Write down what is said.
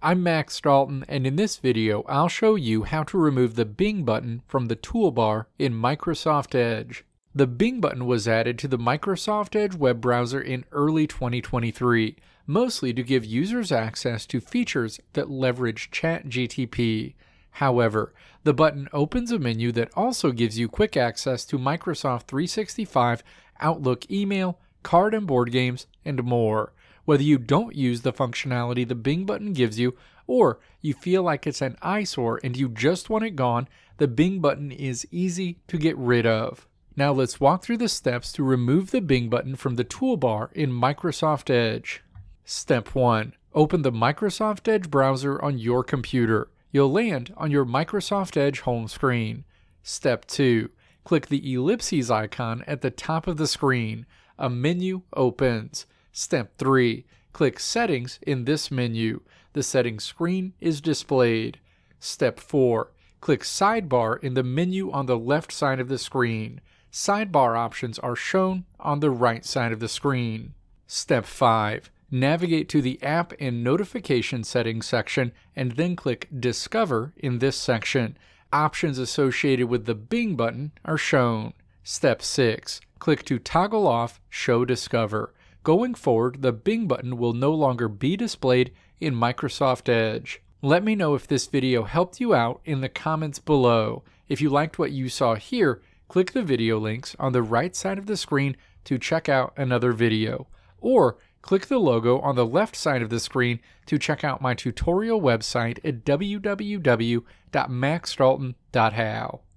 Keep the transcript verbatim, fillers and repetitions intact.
I'm Max Dalton, and in this video I'll show you how to remove the Bing button from the toolbar in Microsoft Edge. The Bing button was added to the Microsoft Edge web browser in early twenty twenty-three, mostly to give users access to features that leverage ChatGPT. However, the button opens a menu that also gives you quick access to Microsoft three sixty-five, Outlook email, card and board games, and more. Whether you don't use the functionality the Bing button gives you, or you feel like it's an eyesore and you just want it gone, the Bing button is easy to get rid of. Now let's walk through the steps to remove the Bing button from the toolbar in Microsoft Edge. Step one. Open the Microsoft Edge browser on your computer. You'll land on your Microsoft Edge home screen. Step two. Click the ellipses icon at the top of the screen. A menu opens. Step three. Click Settings in this menu. The settings screen is displayed. Step four. Click Sidebar in the menu on the left side of the screen. Sidebar options are shown on the right side of the screen. Step five. Navigate to the App and Notification Settings section and then click Discover in this section. Options associated with the Bing button are shown. Step six. Click to toggle off Show Discover. Going forward, the Bing button will no longer be displayed in Microsoft Edge. Let me know if this video helped you out in the comments below. If you liked what you saw here, click the video links on the right side of the screen to check out another video. Or click the logo on the left side of the screen to check out my tutorial website at w w w dot max dalton dot how.